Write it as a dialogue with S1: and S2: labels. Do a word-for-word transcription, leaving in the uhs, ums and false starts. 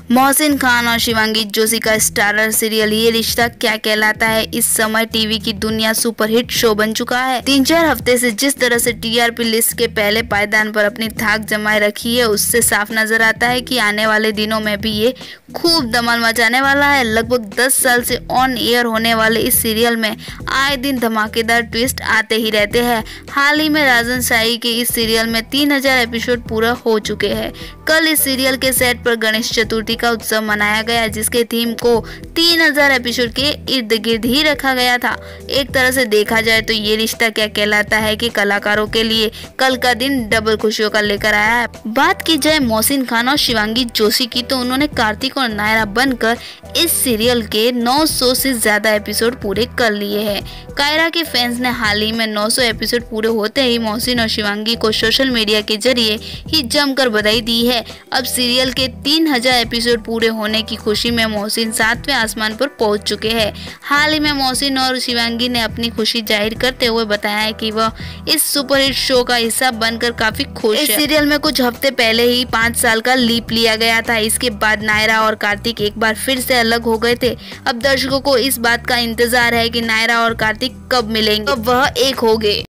S1: मोहसिन खान और शिवांगी जोशी का starrer serial ये रिश्ता क्या कहलाता है इस समय टीवी की दुनिया सुपरहिट शो बन चुका है। तीन चार हफ्ते से जिस तरह से टीआरपी लिस्ट के पहले पायदान पर अपनी धाक जमाए रखी है, उससे साफ नजर आता है कि आने वाले दिनों में भी ये खूब धमाल मचाने वाला है। लगभग दस साल से ऑन एयर होने वाले इस सीरियल में आए दिन धमाकेदार ट्विस्ट आते ही रहते हैं। हाल ही में राजन शाही के इस सीरियल में तीन हजार एपिसोड पूरा हो चुके हैं। कल इस सीरियल के सेट पर गणेश चतुर्थी का उत्सव मनाया गया, जिसके थीम को तीन हजार एपिसोड के इर्द गिर्द ही रखा गया था। एक तरह से देखा जाए तो ये रिश्ता क्या कहलाता है कि कलाकारों के लिए कल का दिन डबल खुशियों का लेकर आया है। बात की जाए मोहसिन खान और शिवांगी जोशी की, तो उन्होंने कार्तिक और नायरा बनकर इस सीरियल के नौ सौ से ज्यादा एपिसोड पूरे कर लिए हैं। कायरा के फैंस ने हाल ही में नौ सौ एपिसोड पूरे होते ही मोहसिन और शिवांगी को सोशल मीडिया के जरिए ही जमकर बधाई दी है। अब सीरियल के तीन हजार एपिसोड पूरे होने की खुशी में मोहसिन सातवें आसमान पर पहुंच चुके हैं। हाल ही में मोहसिन और शिवांगी ने अपनी खुशी जाहिर करते हुए बताया है कि वह इस सुपरहिट शो का हिस्सा बनकर काफी खुश है। इस सीरियल में कुछ हफ्ते पहले ही पाँच साल का लीप लिया गया था। इसके बाद नायरा और कार्तिक एक बार फिर से अलग हो गए थे। अब दर्शकों को इस बात का इंतजार है कि नायरा और कार्तिक कब मिलेंगे, कब वह एक होंगे।